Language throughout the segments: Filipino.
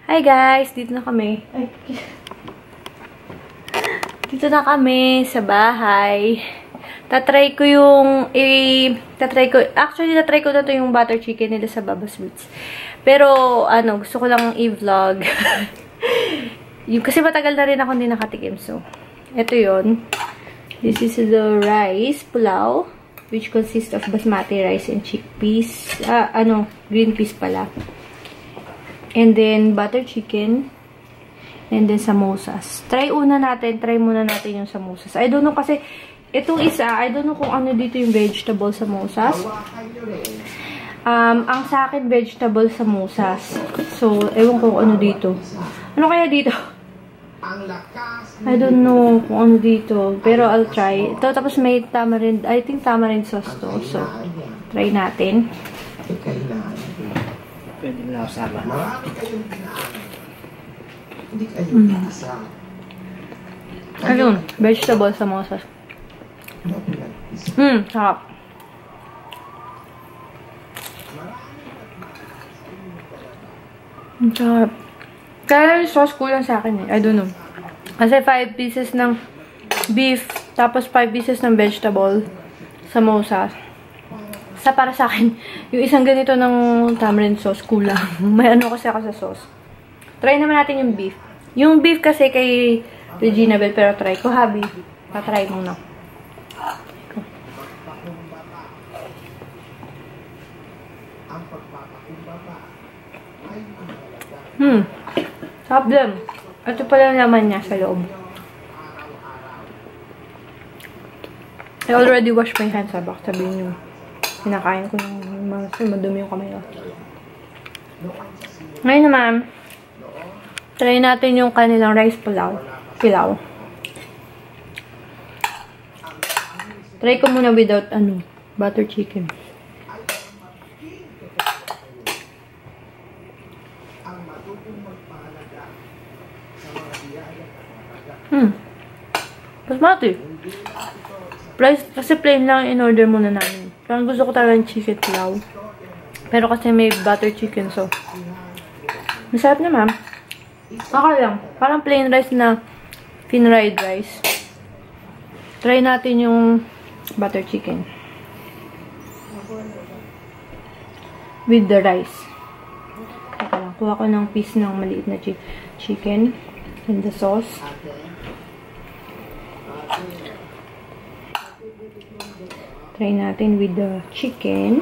Hi guys! Dito na kami. Ay. Dito na kami sa bahay. Tatry ko na to yung butter chicken nila sa Baba Sweets. Pero, gusto ko lang i-vlog. Kasi matagal na rin ako hindi nakatikim. So, ito yon. This is the rice, pulao, which consists of basmati rice and chickpeas. Green peas pala. And then, butter chicken. And then, samosas. Try muna natin yung samosas. I don't know kasi, itong isa, I don't know kung ano dito yung vegetable samosas. Ang sa akin, vegetable samosas. So, ewan ko kung ano dito. Ano kaya dito? I don't know kung ano dito. Pero, I'll try. Ito, tapos may tamarind. I think tamarind sauce to. So, try natin. Pwede na usama. Ayun, vegetable samosas. Sarap. Sarap. Kaya yung sauce kulang sa akin eh. I don't know. Kasi 5 pieces ng beef, tapos 5 pieces ng vegetable samosas. Para sa akin, yung isang ganito ng tamarind sauce, kulang. May ano kasi ako sa sauce. Try naman natin yung beef. Yung beef kasi kay Regina Bell, pero try ko, habi. Patry muna. Sarap din. Ito pala naman niya sa loob. I already washed my hands. Baka sabihin yung kinakain ko yung madumi yung kamay ko. Ngayon naman, try natin yung kanilang rice pilaw. Try ko muna without, butter chicken. Basmati. Kasi plain lang in order muna namin. Parang gusto ko talaga ng chicken pilaw. Pero kasi may butter chicken, so masarap naman. Okay lang. Parang plain rice na fin-fried rice. Try natin yung butter chicken. With the rice. Teka lang. Kuha ko ng piece ng maliit na chicken. And the sauce. Try natin with the chicken.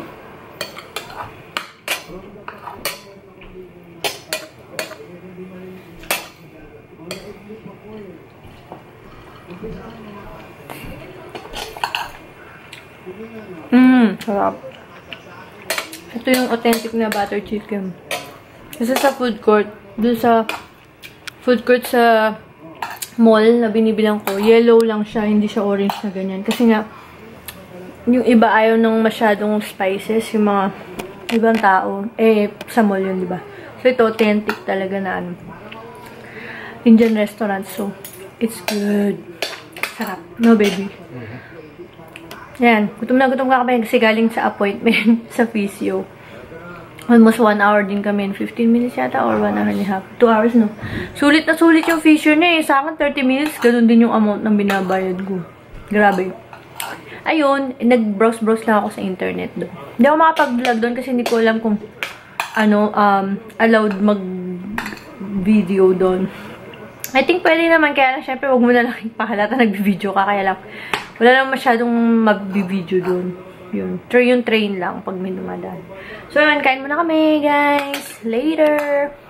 Sarap. Ito yung authentic na butter chicken. Kasi sa food court, dun sa food court sa mall na binibilang ko, yellow lang siya, hindi siya orange na ganyan. Kasi nga, yung iba ayaw ng masyadong spices, yung mga ibang tao, sa mall yun, diba? So, ito, authentic talaga na, Indian restaurant. So, it's good. Sarap. No, baby? Yan. Gutom na gutom ka kami kasi galing sa appointment sa physio. Almost 1 hour din kami. 15 minutes yata or 1 hour and a half. 2 hours, no? Sulit na sulit yung physio niya eh. Sa akin, 30 minutes. Ganun din yung amount ng binabayad ko. Grabe. Ayun, nag-browse lang ako sa internet doon. Hindi ako makapag-vlog doon kasi hindi ko alam kung allowed mag-video doon. I think pwede naman, kaya lang syempre wag mo na lang ipahalata nag-video ka, kaya lang wala lang masyadong mag-video doon. Yun, yung train lang pag may dumadaan. So yun, kain muna kami guys. Later!